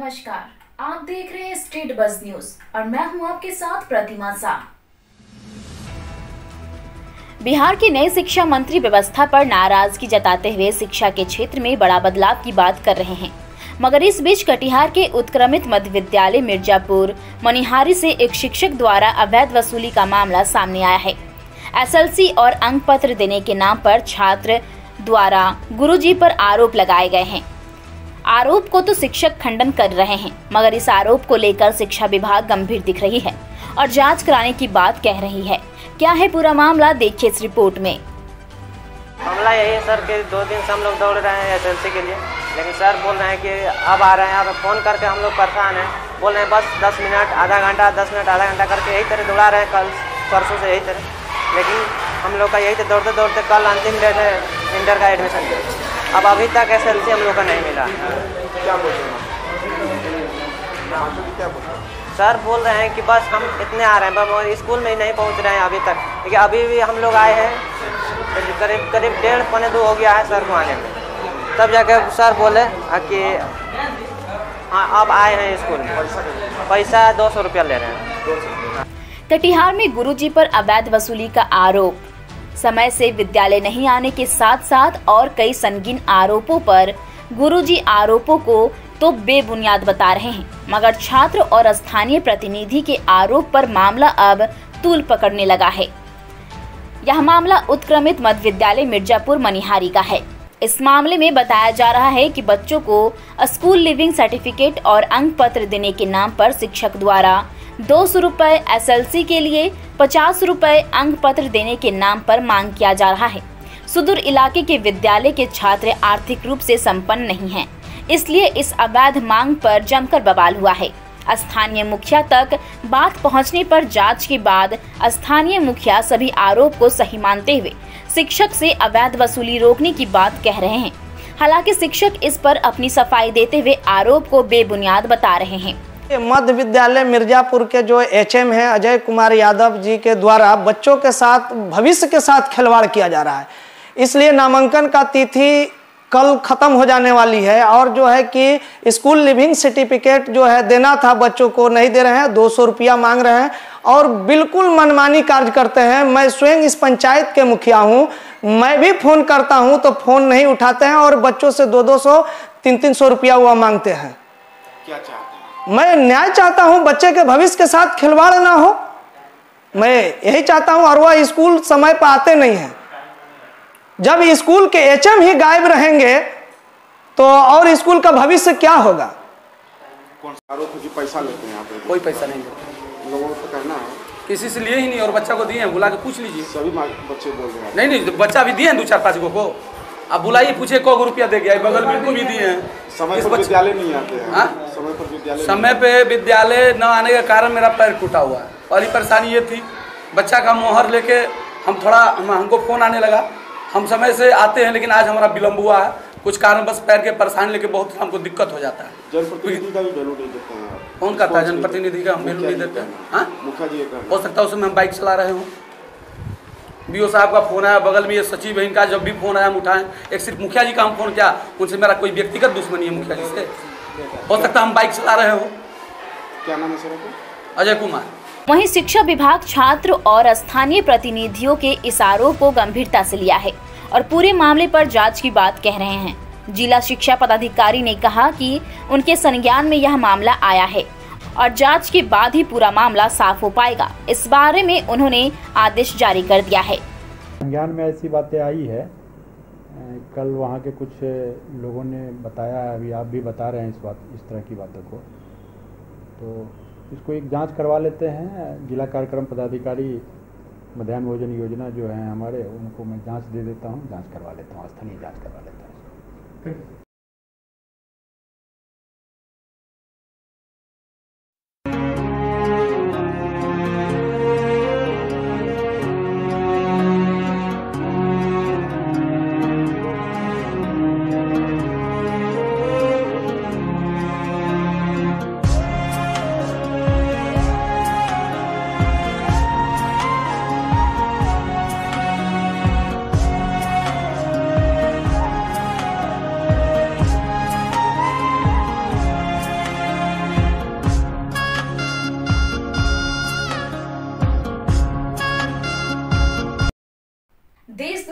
नमस्कार, आप देख रहे हैं स्टेट बज़ न्यूज और मैं हूं आपके साथ प्रतिमा शाह। बिहार के नए शिक्षा मंत्री व्यवस्था पर नाराजगी जताते हुए शिक्षा के क्षेत्र में बड़ा बदलाव की बात कर रहे हैं। मगर इस बीच कटिहार के उत्क्रमित मध्य विद्यालय मिर्जापुर मनिहारी से एक शिक्षक द्वारा अवैध वसूली का मामला सामने आया है। एसएलसी और अंक पत्र देने के नाम पर छात्र द्वारा गुरुजी पर आरोप लगाए गए हैं। आरोप को तो शिक्षक खंडन कर रहे हैं, मगर इस आरोप को लेकर शिक्षा विभाग गंभीर दिख रही है और जांच कराने की बात कह रही है। क्या है पूरा मामला, देखिए इस रिपोर्ट में। मामला यही है सर कि 2 दिन से हम लोग दौड़ रहे हैं एसएलसी के लिए, लेकिन सर बोल रहे हैं कि अब आ रहे हैं। अब फ़ोन करके हम लोग परेशान हैं, बोल रहे हैं बस 10 मिनट आधा घंटा 10 मिनट आधा घंटा करके यही तरह दौड़ा रहे हैं, कल परसों से यही तरह। लेकिन हम लोग का यही तो दौड़ते दौड़ते कल अंतिम डेट है इंटर का एडमिशन के। अब अभी तक एसएलसी हम लोग का नहीं मिला। क्या बोल रहे हैं? सर बोल रहे हैं कि बस हम इतने आ रहे हैं, बस स्कूल में ही नहीं पहुंच रहे हैं अभी तक। लेकिन अभी भी हम लोग आए हैं, करीब 1.5-2 हो गया है सर को आने में। तब जाके सर बोले कि हाँ अब आए हैं स्कूल में। पैसा 200 रुपया ले रहे हैं। कटिहार में गुरुजी पर अवैध वसूली का आरोप, समय से विद्यालय नहीं आने के साथ साथ और कई संगीन आरोपों पर गुरुजी आरोपों को तो बेबुनियाद बता रहे हैं, मगर छात्र और स्थानीय प्रतिनिधि के आरोप पर मामला अब तूल पकड़ने लगा है। यह मामला उत्क्रमित मध्य विद्यालय मिर्जापुर मनिहारी का है। इस मामले में बताया जा रहा है कि बच्चों को स्कूल लिविंग सर्टिफिकेट और अंक पत्र देने के नाम पर शिक्षक द्वारा 200 रुपए एसएलसी के लिए 50 रुपए अंक पत्र देने के नाम पर मांग किया जा रहा है। सुदूर इलाके के विद्यालय के छात्र आर्थिक रूप से संपन्न नहीं हैं, इसलिए इस अवैध मांग पर जमकर बवाल हुआ है। स्थानीय मुखिया तक बात पहुंचने पर जांच के बाद स्थानीय मुखिया सभी आरोप को सही मानते हुए शिक्षक से अवैध वसूली रोकने की बात कह रहे हैं। हालांकि शिक्षक इस पर अपनी सफाई देते हुए आरोप को बेबुनियाद बता रहे हैं। मध्य विद्यालय मिर्जापुर के जो एचएम हैं अजय कुमार यादव जी के द्वारा बच्चों के साथ भविष्य के साथ खिलवाड़ किया जा रहा है, इसलिए नामांकन का तिथि कल खत्म हो जाने वाली है। और जो है कि स्कूल लिविंग सर्टिफिकेट जो है देना था बच्चों को नहीं दे रहे हैं, 200 रुपया मांग रहे हैं और बिल्कुल मनमानी कार्य करते हैं। मैं स्वयं इस पंचायत के मुखिया हूँ, मैं भी फ़ोन करता हूँ तो फ़ोन नहीं उठाते हैं और बच्चों से 200 300 रुपया वह मांगते हैं। क्या चाहते हैं? मैं न्याय चाहता हूं, बच्चे के भविष्य के साथ खिलवाड़ ना हो, मैं यही चाहता हूं। और वह स्कूल समय पर आते नहीं हैं। जब स्कूल के एचएम ही गायब रहेंगे तो और स्कूल का भविष्य क्या होगा? कौन सा आरोप है कि पैसा लेते हैं आप? कोई पैसा नहीं लेते, लोगों को कहना है किसी से लिए ही नहीं और बच्चा को दिए हैं, बुला के पूछ लीजिए। सभी बच्चे बोल रहे हैं नहीं बच्चा भी दिए हैं 2-4-5 को। आप बुलाइए, पूछे को रुपया दे गया, बगल में को भी दिए हैं। समय पर विद्यालय नहीं आते हैं। समय पे विद्यालय न आने के कारण मेरा पैर टूटा हुआ है। पहली परेशानी ये थी, बच्चा का मोहर लेके हमको फ़ोन आने लगा। हम समय से आते हैं लेकिन आज हमारा विलम्ब हुआ है कुछ कारण, बस पैर के परेशानी लेके बहुत हमको दिक्कत हो जाता है। जनप्रतिनिधि का भी वैल्यू नहीं देते हैं। कौन कहता है जनप्रतिनिधि का हम वैल्यू नहीं देते हैं? हाँ, मुखिया जी हो सकता है उसमें हम बाइक चला रहे हों। बीओ साहब का फ़ोन आया, बगल में ये सचिव है, इनका जब भी फ़ोन आया हम उठाएं। एक सिर्फ मुखिया जी का हम फ़ोन किया, उनसे मेरा कोई व्यक्तिगत दुश्मनी है मुखिया जी से। हो सकता है हम बाइक चला रहे हो। क्या नाम है सर? अजय कुमार। वहीं शिक्षा विभाग छात्र और स्थानीय प्रतिनिधियों के इस आरोप को गंभीरता से लिया है और पूरे मामले पर जांच की बात कह रहे हैं। जिला शिक्षा पदाधिकारी ने कहा कि उनके संज्ञान में यह मामला आया है और जांच के बाद ही पूरा मामला साफ हो पाएगा। इस बारे में उन्होंने आदेश जारी कर दिया है। संज्ञान में ऐसी बातें आई है, कल वहाँ के कुछ लोगों ने बताया है, अभी आप भी बता रहे हैं इस तरह की बातों को, तो इसको एक जांच करवा लेते हैं। जिला कार्यक्रम पदाधिकारी मध्याह्न भोजन योजना जो है हमारे, उनको मैं जांच दे देता हूँ, जांच करवा लेता हूँ, स्थानीय जांच करवा लेता हूँ।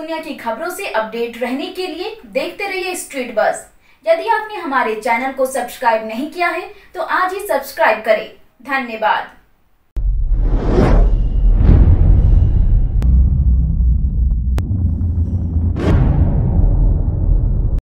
दुनिया की खबरों से अपडेट रहने के लिए देखते रहिए स्ट्रीट बस। यदि आपने हमारे चैनल को सब्सक्राइब नहीं किया है तो आज ही सब्सक्राइब करें। धन्यवाद।